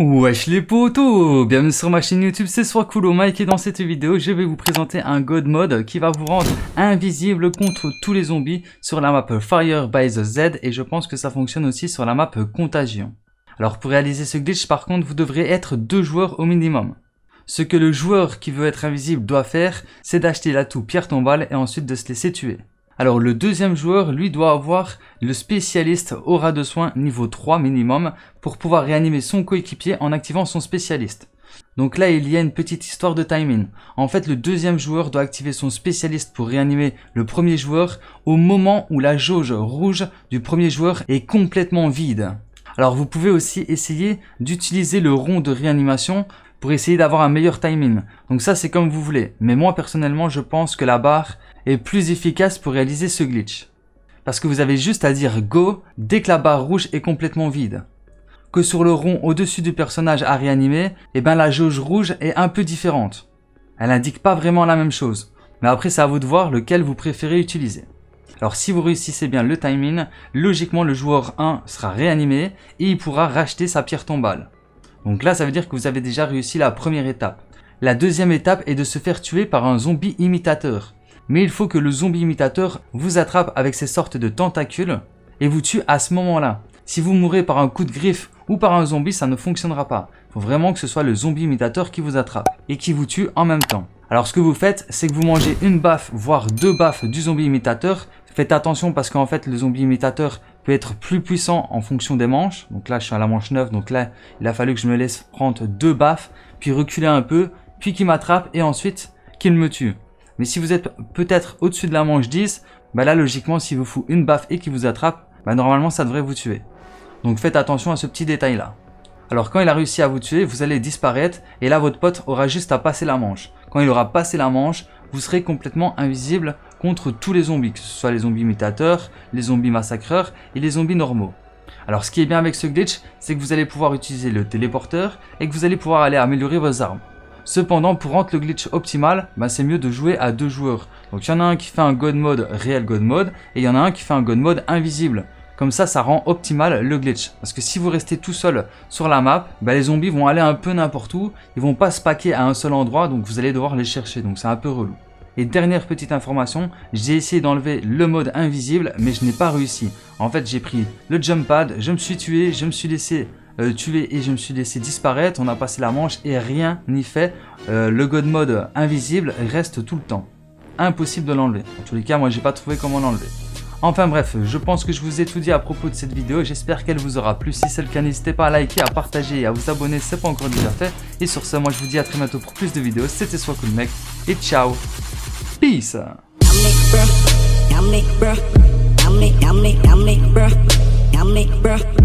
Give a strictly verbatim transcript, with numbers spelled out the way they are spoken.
Wesh les potos, bienvenue sur ma chaîne YouTube, c'est Swakulo Mike et dans cette vidéo je vais vous présenter un God Mode qui va vous rendre invisible contre tous les zombies sur la map Fire by the Z et je pense que ça fonctionne aussi sur la map Contagion. Alors pour réaliser ce glitch par contre vous devrez être deux joueurs au minimum. Ce que le joueur qui veut être invisible doit faire c'est d'acheter l'atout pierre tombale et ensuite de se laisser tuer. Alors le deuxième joueur, lui, doit avoir le spécialiste aura de soins niveau trois minimum pour pouvoir réanimer son coéquipier en activant son spécialiste. Donc là, il y a une petite histoire de timing. En fait, le deuxième joueur doit activer son spécialiste pour réanimer le premier joueur au moment où la jauge rouge du premier joueur est complètement vide. Alors vous pouvez aussi essayer d'utiliser le rond de réanimation pour essayer d'avoir un meilleur timing. Donc ça c'est comme vous voulez. Mais moi personnellement je pense que la barre est plus efficace pour réaliser ce glitch. Parce que vous avez juste à dire go dès que la barre rouge est complètement vide. Que sur le rond au-dessus du personnage à réanimer, eh ben la jauge rouge est un peu différente. Elle n'indique pas vraiment la même chose. Mais après c'est à vous de voir lequel vous préférez utiliser. Alors si vous réussissez bien le timing, logiquement le joueur un sera réanimé et il pourra racheter sa pierre tombale. Donc là ça veut dire que vous avez déjà réussi la première étape. La deuxième étape est de se faire tuer par un zombie imitateur. Mais il faut que le zombie imitateur vous attrape avec ces sortes de tentacules et vous tue à ce moment-là. Si vous mourrez par un coup de griffe ou par un zombie, ça ne fonctionnera pas. Il faut vraiment que ce soit le zombie imitateur qui vous attrape et qui vous tue en même temps. Alors ce que vous faites, c'est que vous mangez une baffe, voire deux baffes du zombie imitateur. Faites attention parce qu'en fait le zombie imitateur peut être plus puissant en fonction des manches. Donc là je suis à la manche neuf, donc là il a fallu que je me laisse prendre deux baffes, puis reculer un peu, puis qu'il m'attrape et ensuite qu'il me tue. Mais si vous êtes peut-être au-dessus de la manche dix, bah là logiquement s'il vous fout une baffe et qu'il vous attrape, bah normalement ça devrait vous tuer. Donc faites attention à ce petit détail là. Alors quand il a réussi à vous tuer, vous allez disparaître et là votre pote aura juste à passer la manche. Quand il aura passé la manche, vous serez complètement invisible contre tous les zombies, que ce soit les zombies imitateurs, les zombies massacreurs et les zombies normaux. Alors ce qui est bien avec ce glitch, c'est que vous allez pouvoir utiliser le téléporteur et que vous allez pouvoir aller améliorer vos armes. Cependant, pour rendre le glitch optimal, bah, c'est mieux de jouer à deux joueurs. Donc il y en a un qui fait un God Mode réel God Mode et il y en a un qui fait un God Mode invisible. Comme ça, ça rend optimal le glitch. Parce que si vous restez tout seul sur la map, bah, les zombies vont aller un peu n'importe où. Ils vont pas se paquer à un seul endroit, donc vous allez devoir les chercher. Donc c'est un peu relou. Et dernière petite information, j'ai essayé d'enlever le mode invisible, mais je n'ai pas réussi. En fait, j'ai pris le jump pad, je me suis tué, je me suis laissé euh, tuer et je me suis laissé disparaître. On a passé la manche et rien n'y fait. Euh, le God Mode invisible reste tout le temps. Impossible de l'enlever. En tous les cas, moi, j'ai pas trouvé comment l'enlever. Enfin bref, je pense que je vous ai tout dit à propos de cette vidéo, j'espère qu'elle vous aura plu. Si c'est le cas, n'hésitez pas à liker, à partager et à vous abonner si ce n'est pas encore déjà fait. Et sur ce, moi je vous dis à très bientôt pour plus de vidéos, c'était Swakulo Mike et ciao, peace. Yummy, bruh. Yummy, bruh. Yummy, yummy, yummy, bruh. Yummy, bruh.